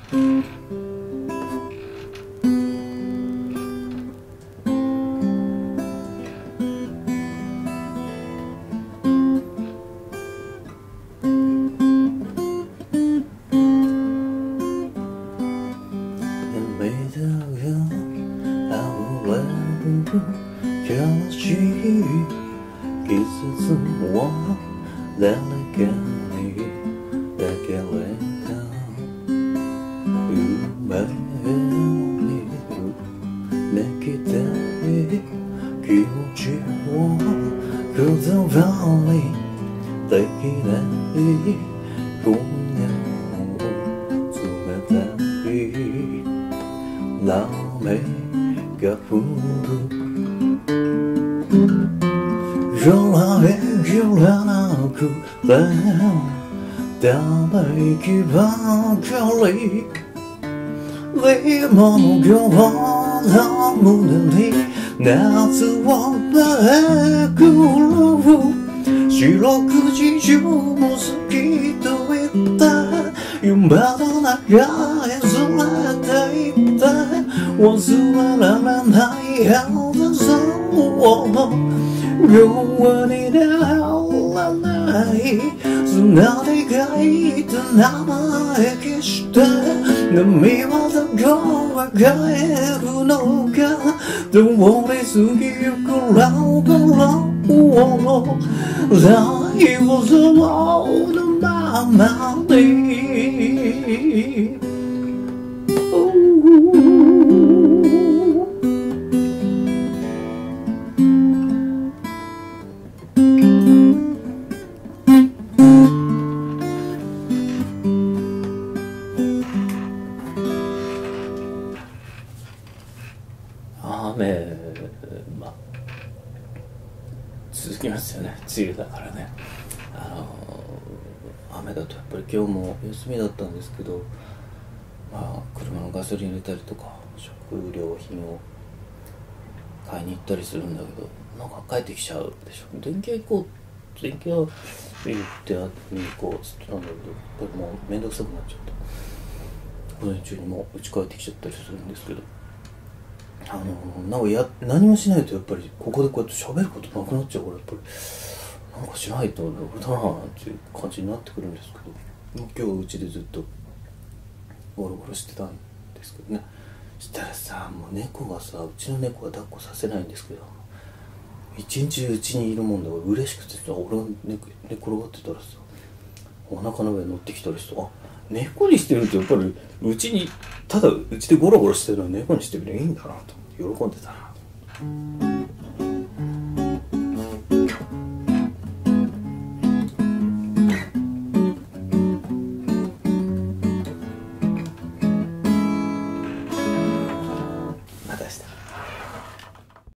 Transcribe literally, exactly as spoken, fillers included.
悲しい季節を誰かに抱かれた夢見る泣きたい気持ちを言葉にできない今夜も冷たい雨が降る揺られ揺らなくてため息ばかりでも今日の胸に夏をめくる白くじ中も好きと言った夢の中へずれていった忘れられない優しさを弱にならない砂で書いた名前消して波はどこへ帰るのか通り過ぎゆくラブラを最後そのままに雨、まあ、続きますよね。梅雨だからね。あの雨だとやっぱり今日も休みだったんですけど、まあ、車のガソリン入れたりとか食料品を買いに行ったりするんだけど、なんか帰ってきちゃうでしょ。電気屋行こう電気屋行って見に行こうっつってなんだけど、やっぱりもうめんどくさくなっちゃって午前中にもう家帰ってきちゃったりするんですけど、あのなんかや何もしないとやっぱりここでこうやって喋ることなくなっちゃうから、やっぱりなんかしないとダメだなっていう感じになってくるんですけど、もう今日はうちでずっとゴロゴロしてたんですけどね。したらさ、もう猫がさ、うちの猫は抱っこさせないんですけど、一日うちにいるもんだから嬉しくてさ、俺が寝転がってたらさ、お腹の上に乗ってきたりして、あ、猫にしてるとやっぱりうちにただうちでゴロゴロしてるのは猫にしてみればいいんだなと喜んでたなと。